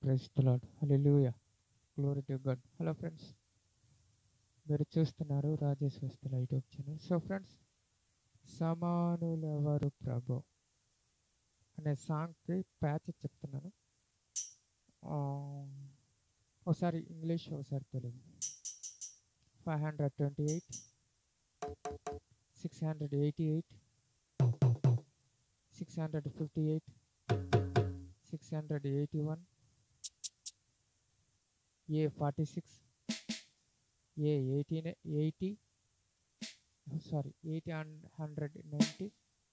Praise the lord. Hallelujah. Glory to God. Hello friends, మీరు చూస్తున్నారు Rajesh Vastula YouTube channel. So friends, సమానులెవరు ప్రభు అనే సాంగ్కి ప్యాచ్ చెప్తున్నాను. ఆ, ఒకసారి ఇంగ్లీష్, ఒకసారి Telugu. 528, 688, 658, 681, A46, A80, sorry, 890,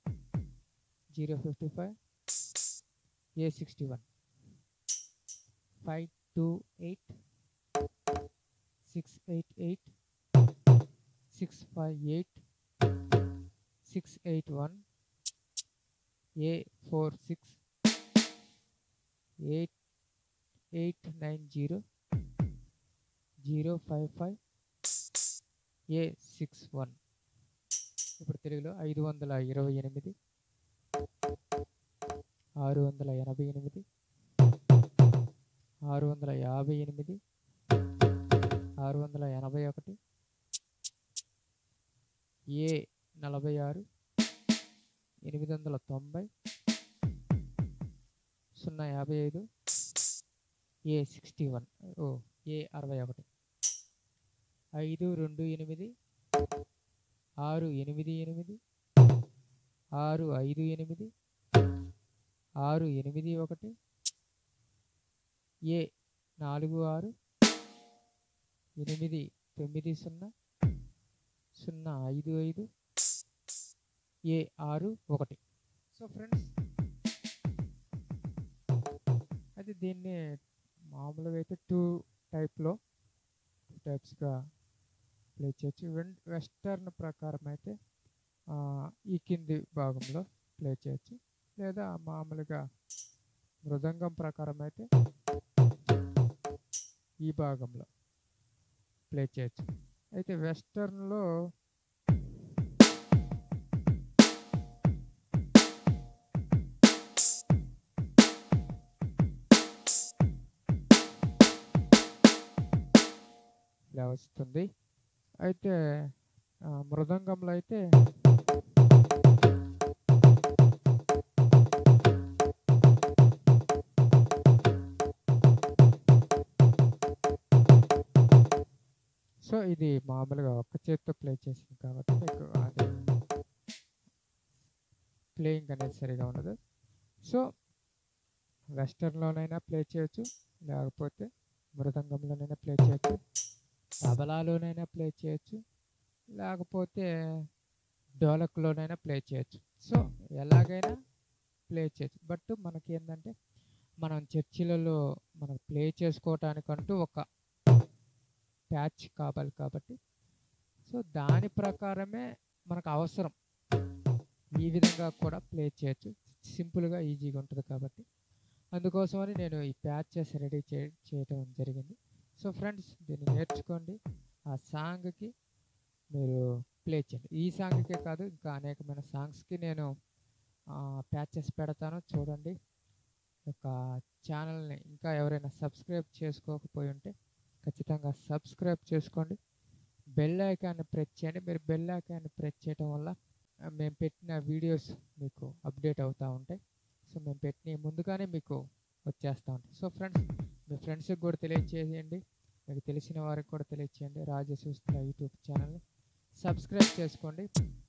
055, A61, 528, 688, 658, 681, A46, 890, 055, A61. ఇప్పుడు తెలుగులో 528, 688, 658, 681, A46, 890, 055, A61, A61, 528, 688, 658, 681, A46, 890, 055, A61. So friends, అది దీన్ని మామూలుగా అయితే టూ టైప్స్గా ప్లే చేయొచ్చు. వెస్టర్న్ ప్రకారం అయితే ఈ కింది భాగంలో ప్లే చేయొచ్చు, లేదా మామూలుగా మృదంగం ప్రకారం అయితే ఈ భాగంలో ప్లే చేయొచ్చు. అయితే వెస్టర్న్లో ఇలా వస్తుంది. అయితే మృదంగంలో అయితే సో ఇది మామూలుగా ఒక్క చేతితో ప్లే చేసింది కాబట్టి మీకు అది ప్లేయింగ్ అనేది సరిగా ఉండదు. సో వెస్టర్న్లోనైనా ప్లే చేయొచ్చు, లేకపోతే మృదంగంలోనైనా ప్లే చేయొచ్చు, తబలాలోనైనా ప్లే చేయొచ్చు, లేకపోతే డోలక్లోనైనా ప్లే చేయొచ్చు. సో ఎలాగైనా ప్లే చేయొచ్చు. బట్ మనకి ఏంటంటే, మనం చర్చిలలో మనం ప్లే చేసుకోవటానికంటూ ఒక ప్యాచ్ కావాలి కాబట్టి, సో దాని ప్రకారమే మనకు అవసరం. ఈ విధంగా కూడా ప్లే చేయొచ్చు, సింపుల్గా ఈజీగా ఉంటుంది కాబట్టి అందుకోసమని నేను ఈ ప్యాచెస్ రెడీ చేయడం జరిగింది. సో ఫ్రెండ్స్, దీన్ని నేర్చుకోండి. ఆ సాంగ్కి మీరు ప్లే చేయండి. ఈ సాంగ్కే కాదు, ఇంకా అనేకమైన సాంగ్స్కి నేను ప్యాచెస్ పెడతాను, చూడండి. ఒక ఛానల్ని ఇంకా ఎవరైనా సబ్స్క్రైబ్ చేసుకోకపోయి ఉంటే ఖచ్చితంగా సబ్స్క్రైబ్ చేసుకోండి. బెల్ ఐకాన్ని ప్రెస్ చేయండి. మీరు బెల్ ఐకాన్ని ప్రెస్ చేయడం వల్ల మేము పెట్టిన వీడియోస్ మీకు అప్డేట్ అవుతూ ఉంటాయి. సో మేము పెట్టిన ముందుగానే మీకు వచ్చేస్తూ ఉంటాయి. సో ఫ్రెండ్స్, మీ ఫ్రెండ్స్కి కూడా తెలియచేయండి, మీకు తెలిసిన వారికి కూడా తెలియచేయండి. రాజేష్ వస్తుల యూట్యూబ్ ఛానల్ని సబ్స్క్రైబ్ చేసుకోండి.